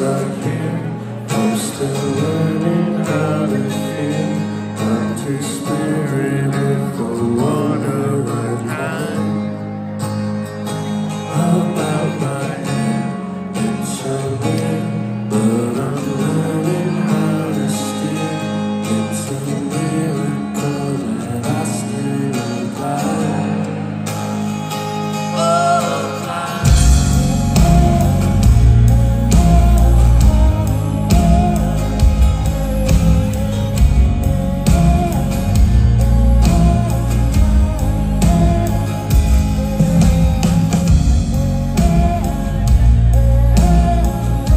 like him. I'm still learning how to feel. I'm too spirited for water.